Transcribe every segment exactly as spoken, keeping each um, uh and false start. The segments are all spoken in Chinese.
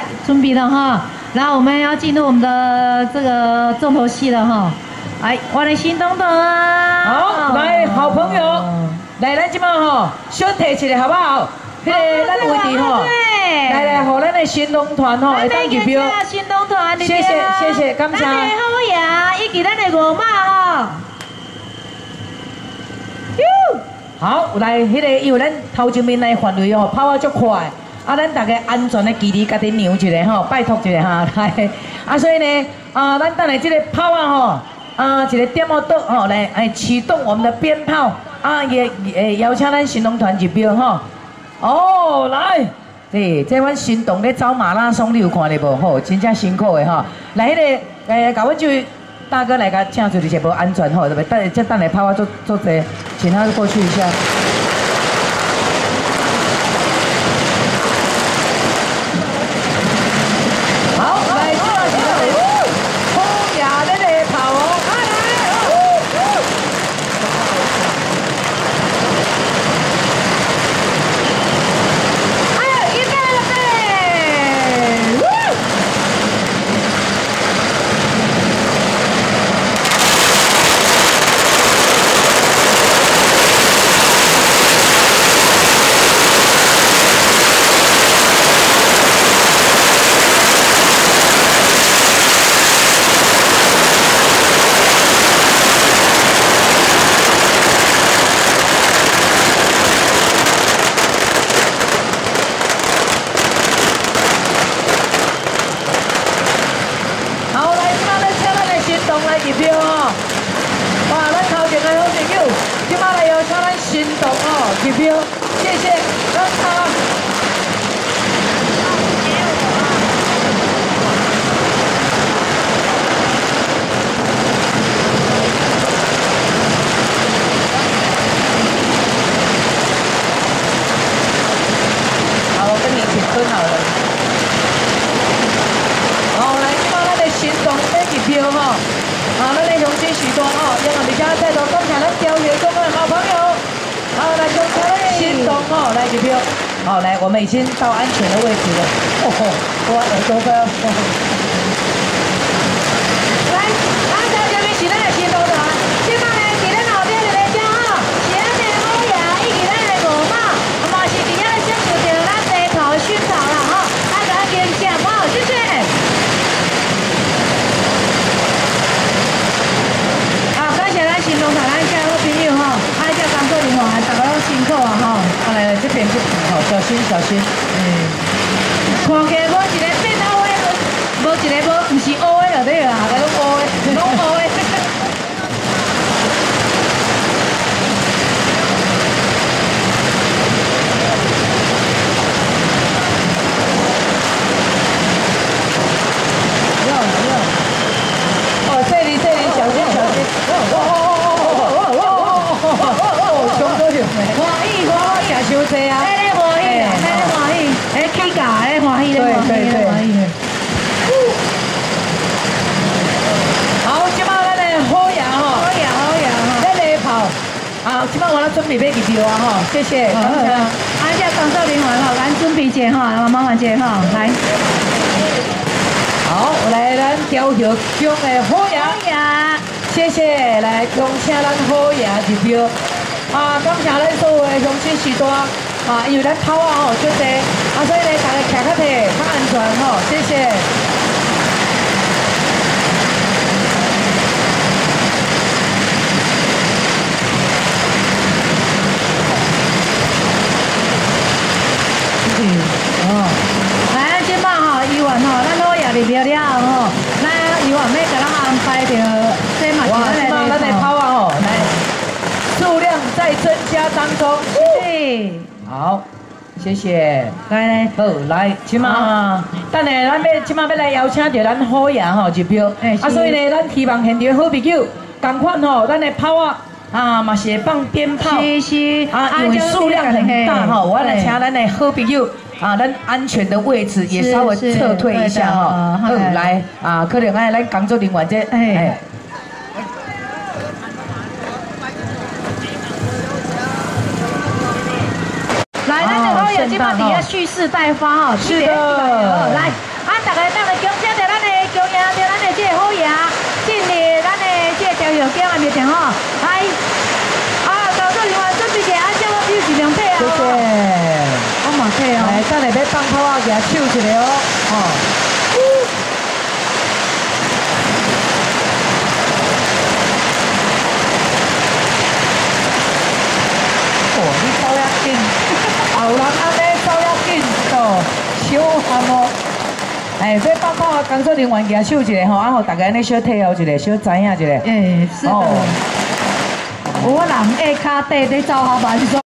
准备了哈，然后我们要进入我们的这个重头戏了哈。来，我的新东东啊！ 好，来，好朋友，来，咱即马吼，小提一个好不好？迄个咱位置吼，来来，互咱的新农团吼，会当入标。 新东团， 谢谢谢谢，感谢。 咱的好呀，以及咱的五马吼。 好，来，迄个因为咱头前面的范围哦，跑啊足快，啊，咱大家安全的距离，家己量一下吼，拜托一下哈，来，啊，所以呢，啊，咱等下这个炮啊吼，啊，一个点哦倒吼，来，哎，启动我们的鞭炮，啊，也也邀请咱新农团入标吼，哦，来，对，这阮新动咧走马拉松，你有看到无？吼，真正辛苦的吼，来，迄个，诶，甲阮就。大哥来个，请注意一下，无安全吼，对不对？等这等来拍我做做这，请他过去一下。好，来，这个是我们风雅的来跑哦，来来，哎呀，预备了备，入票哦！哇，咱头前的好朋友，即马来邀请咱新动哦入票，谢谢，感谢。好，我跟你一起蹲好了。好，来，即马咱的新动要入票哈。啊，咱的乡亲许多哦，因为而且再度感谢咱雕爷公的好朋友，好来恭喜咱新动哦，来入票，好来，我们已经到安全的位置了，哦吼，我耳朵快要， 来，啊，头前面是咱的新东团，即摆呢是咱后边一个骄傲，是咱的好爷以及咱的五马，嘛是伫遐享受着咱地头熏陶啦吼，大家敬请好，谢谢。新农团咱家好朋友吼，啊，这工作人员啊，大家拢辛苦啊吼。 啊来来，这边不好，小心小心。嗯， 看起来无一个变乌的，无一个无唔是乌的就对啦，大家拢乌的，拢乌的。 哟哟，哦，这里这里，小心小心。哦。欢喜欢喜也伤济啊！ 哎，欢喜，哎，欢喜，哎，起价，哎，欢喜， 对对对。好，即摆咱的好爷吼， 好爷好爷吼， 咱来跑。啊，即摆我咧准备要入票啊吼，谢谢，感谢。 啊，这工作人员吼，咱准备者吼，麻烦者吼，来。 好，来咱雕学中的好爷， 好爷， 谢谢，来恭请咱好爷入票。啊，感谢咱所有的乡亲士大，啊，因为咱跑啊吼足济，啊，所以呢，大家骑较体，较安全吼，谢谢。 嗯，哦，来，即摆吼，医院吼，咱好夜入票了吼，咱医院要甲咱安排着，这嘛是咱的。 咱的跑啊吼，来。数量在增加当中， 对， 好，谢谢， 来来， 好来，即马，等下咱要即马要来邀请着咱好爷吼入票，啊，所以呢，咱希望现场好朋友，同款吼，咱的炮啊，啊嘛是会放鞭炮， 是是， 啊，因为数量很大吼，我来请咱的好朋友。啊，咱安全的位置也稍微撤退一下哈，好来啊，可能哎，咱工作人员这哎。 来，咱的好友今晚底下蓄势待发哦， 是的， 来， 咱来要放炮啊，举手一下哦，哦。哦，你走遐紧，后人安尼走遐紧，哦，小喊哦。哎，这放炮啊，工作人员举手一下吼，啊，互大家安尼小体会一下，小知影一下。 哎，是的。有人下骹底在走下慢速。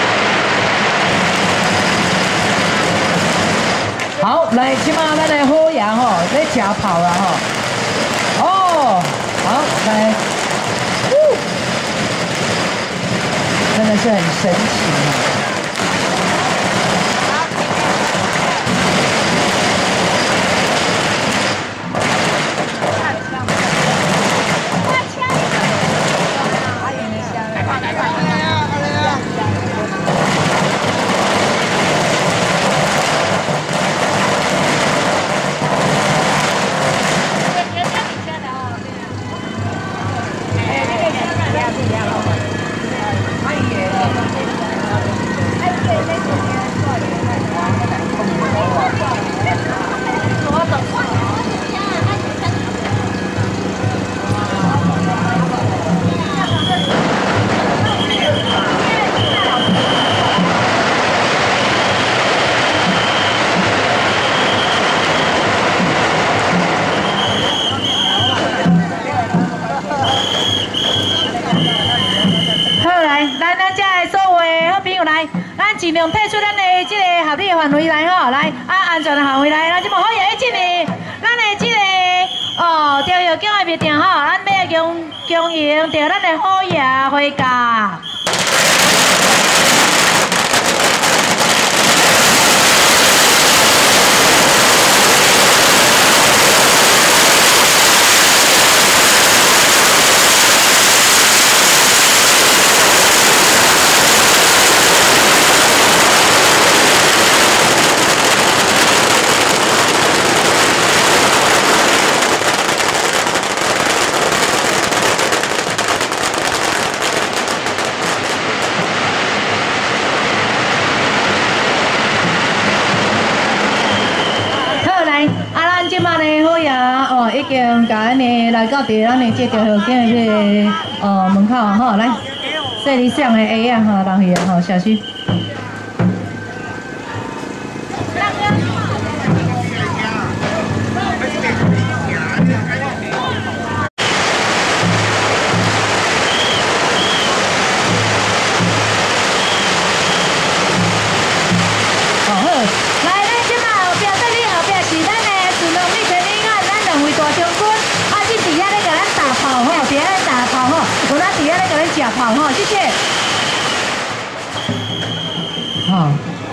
好，来，即马咱的好羊吼，在吃炮啦吼。哦，好，来，真的是很神奇。尽量退出咱的这个合理的范围来吼，来啊安全的范围来，咱即么好业一进哩，咱的这个哦，调药奖的灭定吼，咱要供供应着咱的好业回家。已经甲咱的来到伫咱的这条后颈的这个呃门口吼，来，这里上的 A 啊吼，人去啊吼，小心。吃炮哈，谢谢。好。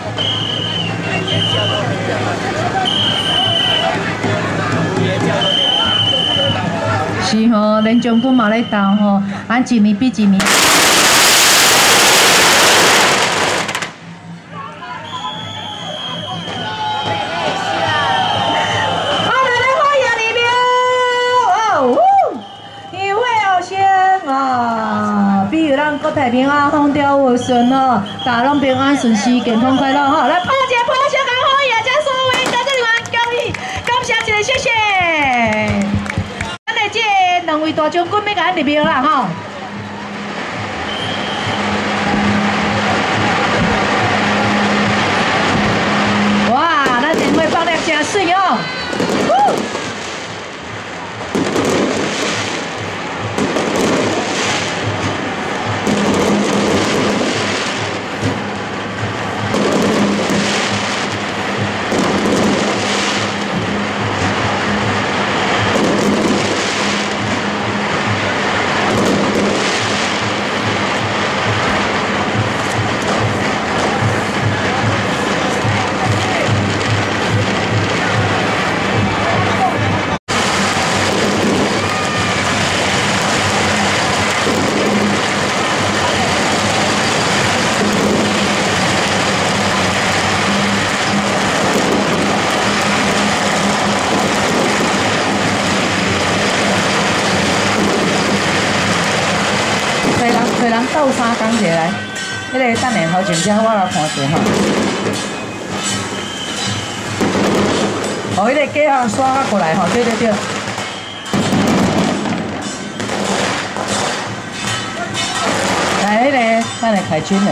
是吼，连将军嘛咧斗吼，俺一年比一年。国泰平安，风调雨顺哦，大家拢平安顺遂，健康快乐哈！来，拍一拍小刚好也将所有的工作人员恭喜，感谢一个谢谢。咱的这两位大将军要甲咱入庙啦吼。哇，咱宴会放得真水哦！找人斗三工者来，迄个等下头前只我来看者吼。 哦，迄个鸡啊刷过来吼，对对对。来，迄个，咱来开军嘞。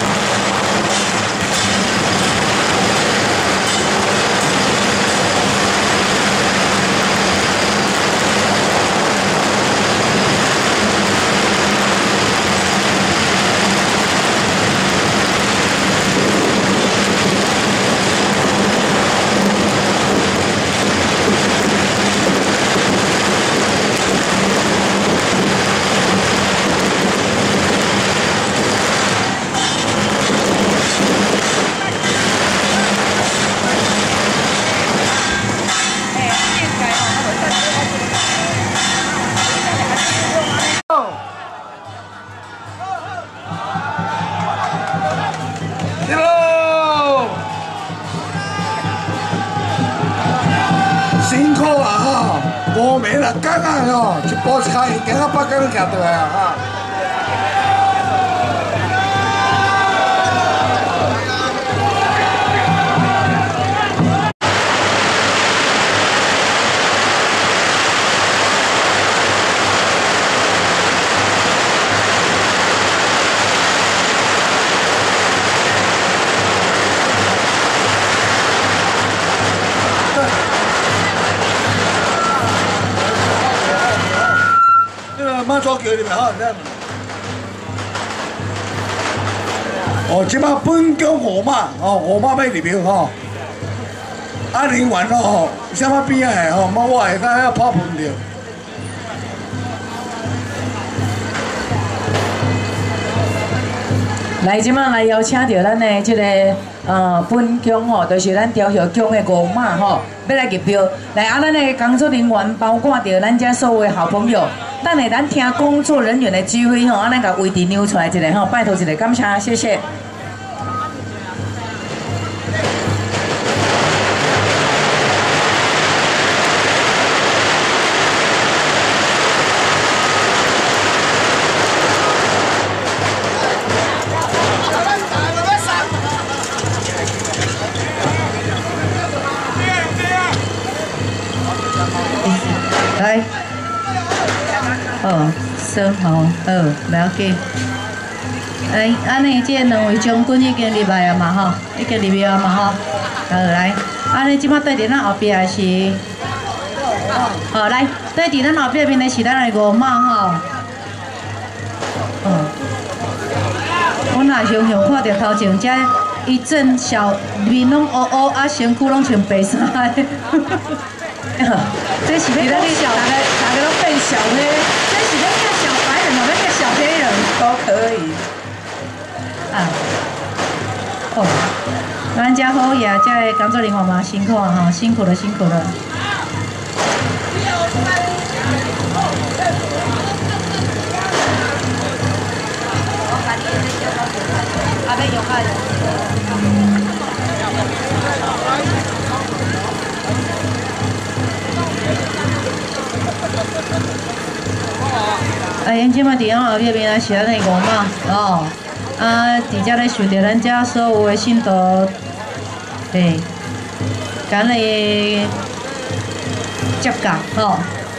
辛苦啊哈，无眠啊，干啊吼，一步一开，行到北港行倒来啊哈。马祖桥里面哈，哦，即摆本宫河马哦，河马要入庙吼，啊灵丸吼，啥物边仔的吼，莫我下骹遐泡饭着。 来，即摆来邀请到咱的即、这个呃本宫吼，就是咱朝阳宫的五马吼，要来入庙。来啊，咱的工作人员包括着咱遮所有的好朋友。 等下，咱听工作人员的指挥吼，啊，咱甲位置扭出来一下吼，拜托一下，感谢，谢谢。来。 哦，生蚝，哦，不要紧。哎，安尼这两位将军已经入来啊嘛吼，已经入庙啊嘛吼。好，来，安尼即摆对伫咱后壁的是，好来，对伫咱后壁面的是咱的五马吼。哦，我若常常看到头前遮一阵小面拢乌乌，啊身躯拢穿白衫的。这是要变小，大家大家都变小黑，这是要变小白人，要变小黑人都可以。啊，哦，咱家好呀，这个工作人员嘛辛苦啊哈，辛苦了辛苦了。啊，要用啊。 啊，因即摆伫咱后壁面啊是咱的五马哦，啊，伫遮咧受着咱遮所有的信徒，对，咱的接驾吼。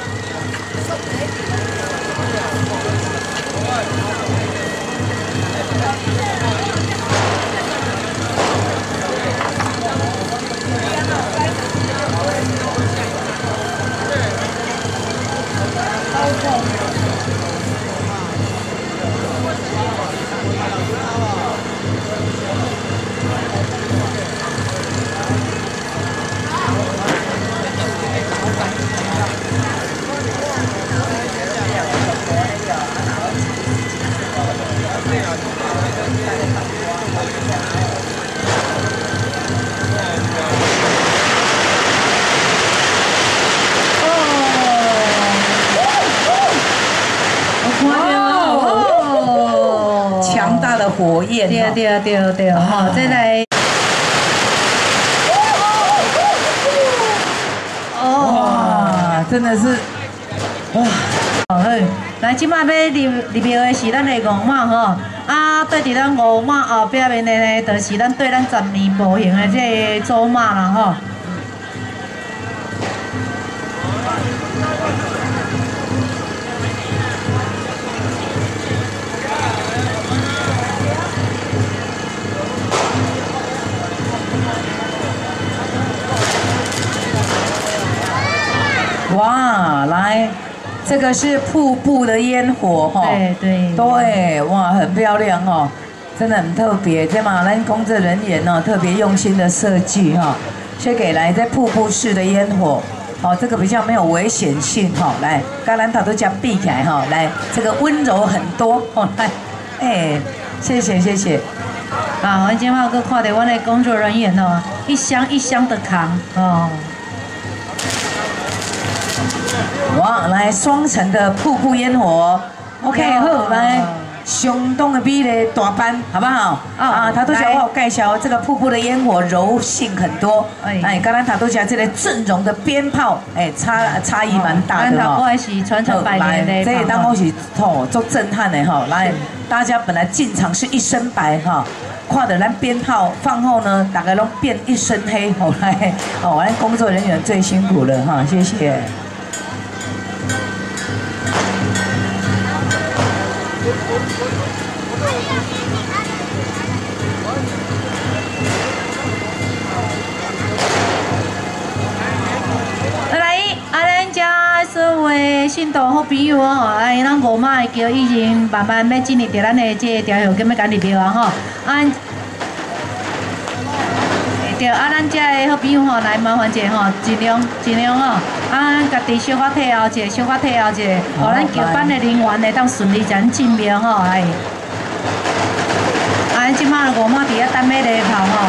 火焰，对对对对，哈，再来，哇，真的是，哇，好，来，即摆要入入庙的是咱的五马吼，啊，对伫咱五马后壁面的呢，就是咱对咱十年步行的这个祖马啦吼。 哇，来，这个是瀑布的烟火哈。 对对对，哇，很漂亮哦，真的很特别。这嘛，咱工作人员哦，特别用心的设计哈，先给来这瀑布式的烟火。哦，这个比较没有危险性哈、哦，来，橄榄塔都这样避起来哈、哦，来，这个温柔很多哦，来，哎，谢谢谢谢。 啊，我今晚搁看到我的工作人员哦，一箱一箱的扛哦。 哇，来双层的瀑布烟火 ，OK， 好，来。相当的比例大班，好不好？哦、啊，塔都小我介绍这个瀑布的烟火柔性很多，哎，刚刚塔都讲这个阵容的鞭炮，哎，差差异蛮大的哈。 我也是传承百年的。 这也当我是哦，足震撼的哈。来，大家本来进场是一身白哈，看到咱鞭炮放后呢，大概都变一身黑。后来哦，咱工作人员最辛苦了哈，谢谢。 来，啊，咱遮所有的信徒好朋友哦，哎，咱五马的桥已经慢慢要进入到咱的这个条友，今要赶入庙啊吼，啊，对，啊，咱遮的好朋友吼，来麻烦者吼，尽量尽量吼，啊，家己小可退后者，小可退后者，互咱桥班的人员会当顺利咱进庙吼，哎，啊，咱即马五马伫遐等要礼炮吼。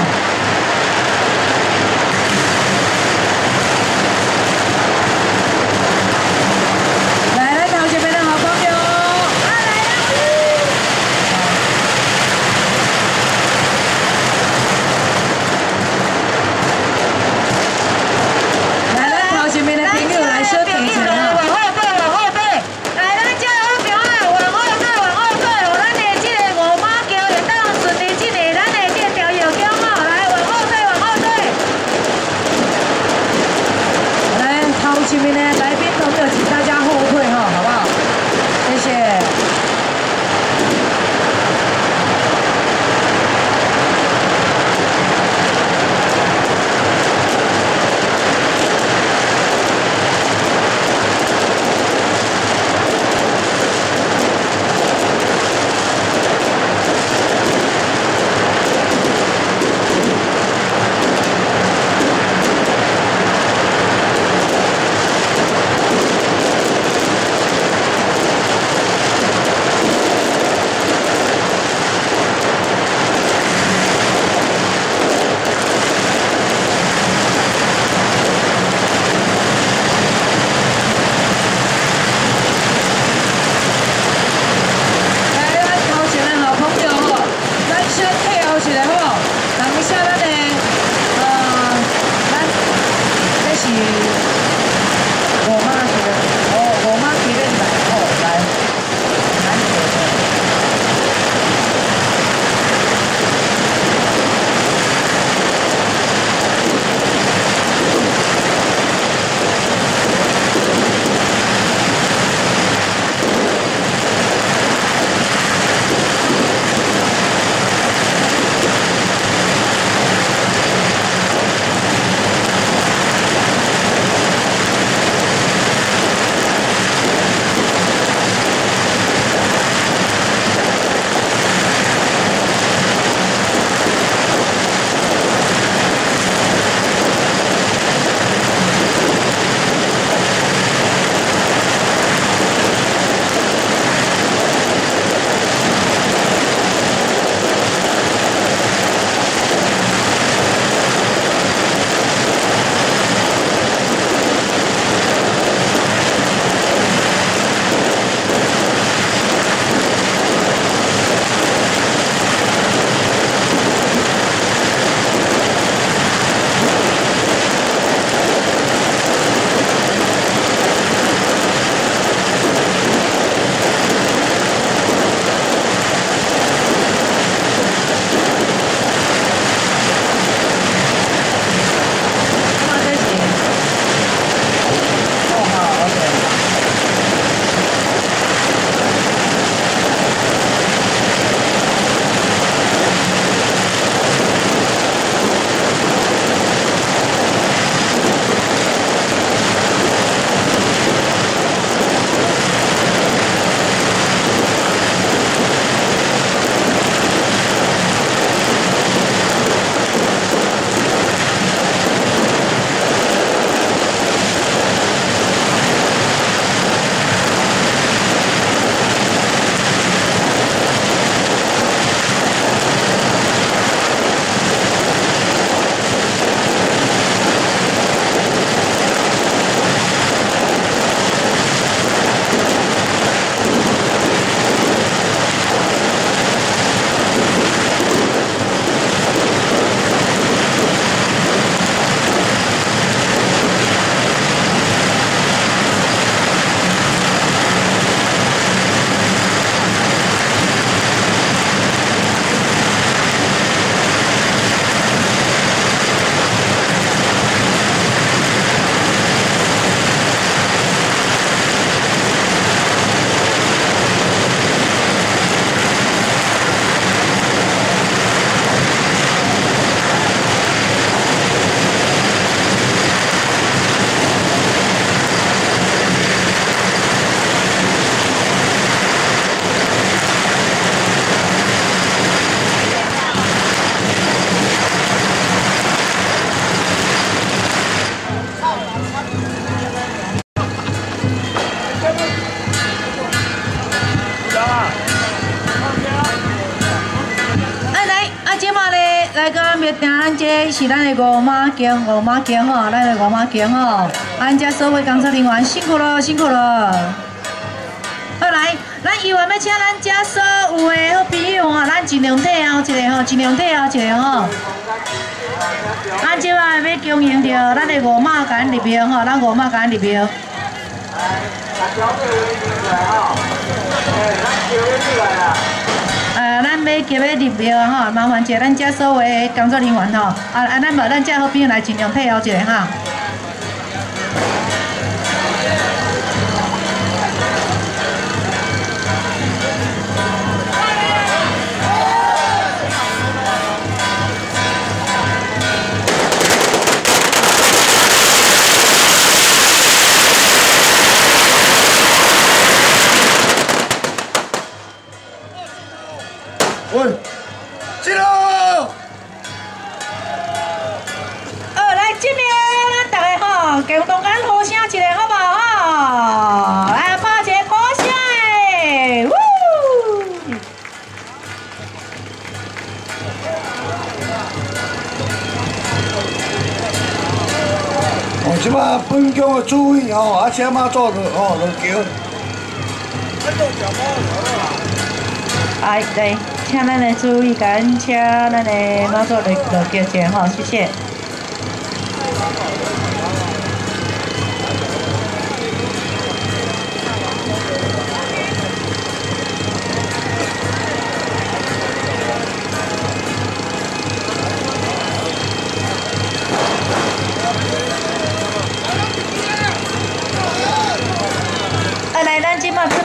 前面的来宾都没有，请大家后退哈，好不好？谢谢。 咱这是咱的五马经，五马经吼，咱的五马经吼，咱这所有工作人员辛苦了，辛苦了。好来，咱以后要请咱这所有的好朋友吼，咱尽量退后一个吼，尽量退后一个吼。咱即摆要经营着咱的五马，甲咱入庙吼，咱五马甲咱入庙。呃，咱要急要入庙吼，麻烦一下咱这所有的工作人员吼，啊啊，咱无咱这好朋友来尽量退后一下哈。 喂，进喽！ 哦，来这边咱大家吼，共同咱呼声一下好不好吼？来拍一个鼓声诶！呜！ 哦，即摆本宫的主位吼，啊，车马座就吼就叫。 哎，来，请咱的注意，甲咱请咱的马座来落叫一下吼，谢谢。啊，来，咱即马。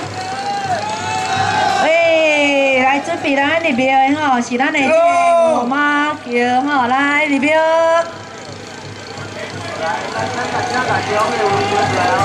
喂，来准备咱入庙的吼，是咱的这个五马桥吼，来入庙。来，咱咱大家大家有有有